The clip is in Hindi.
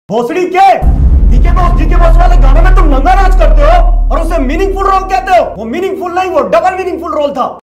भोसड़ी के डीके बॉस वाले गाने में तुम नंगा नाच करते हो और उसे मीनिंगफुल रोल कहते हो। वो मीनिंगफुल नहीं, वो डबल मीनिंगफुल रोल था।